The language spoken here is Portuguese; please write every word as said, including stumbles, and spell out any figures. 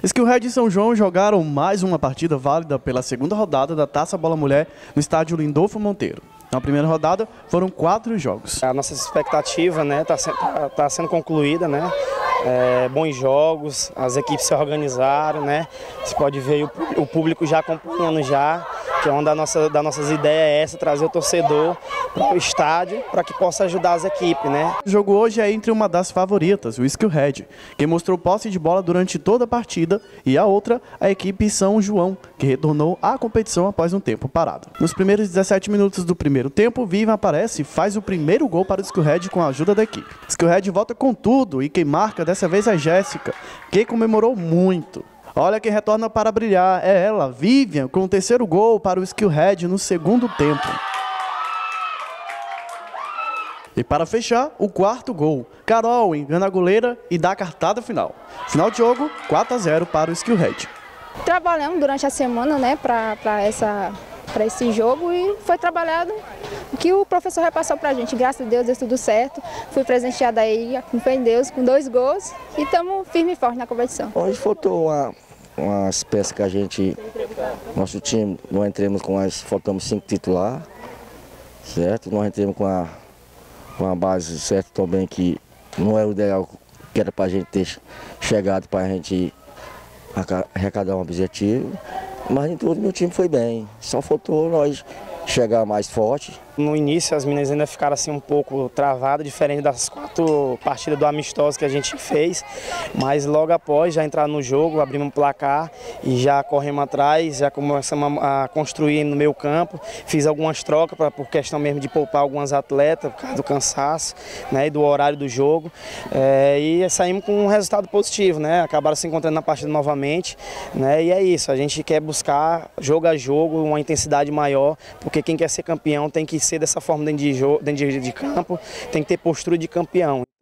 Skillhead e São João jogaram mais uma partida válida pela segunda rodada da Taça Bola Mulher no estádio Lindolfo Monteiro. Na primeira rodada foram quatro jogos. A nossa expectativa, né, está tá, tá sendo concluída, né? É, bons jogos, as equipes se organizaram, né? Você pode ver o, o público já acompanhando já, que é uma das nossas, das nossas ideias é essa, trazer o torcedor para o estádio para que possa ajudar as equipes, né? O jogo hoje é entre uma das favoritas, o Skillhead, que mostrou posse de bola durante toda a partida, e a outra, a equipe São João, que retornou à competição após um tempo parado. Nos primeiros dezessete minutos do primeiro tempo, Vivian aparece e faz o primeiro gol para o Skillhead com a ajuda da equipe. Skillhead volta com tudo e quem marca dessa vez é a Jéssica, que comemorou muito. Olha quem retorna para brilhar, é ela, Vivian, com o terceiro gol para o Skillhead no segundo tempo. E para fechar, o quarto gol. Carol engana a goleira e dá a cartada final. Final de jogo, quatro a zero para o Skillhead. Trabalhamos durante a semana, né, para essa... para esse jogo e foi trabalhado o que o professor repassou para a gente. Graças a Deus deu tudo certo, fui presenteada aí, com Deus, com dois gols e estamos firme e forte na competição. Hoje faltou uma, umas peças que a gente, nosso time, nós entramos com as, faltamos cinco titular, certo? Nós entramos com a, com a base certa também, que não é o ideal que era para a gente ter chegado, para a gente arrecadar um objetivo. Mas em tudo meu time foi bem, só faltou nós chegar mais forte. No início as meninas ainda ficaram assim um pouco travadas, diferente das quatro partidas do amistoso que a gente fez, mas logo após já entrar no jogo, abrimos um placar e já corremos atrás, já começamos a construir no meio campo, fiz algumas trocas pra, por questão mesmo de poupar algumas atletas, por causa do cansaço, né, e do horário do jogo, é, e saímos com um resultado positivo, né, acabaram se encontrando na partida novamente, né, e é isso, a gente quer buscar jogo a jogo, uma intensidade maior, porque quem quer ser campeão tem que ser dessa forma dentro de, jogo, dentro de campo, tem que ter postura de campeão.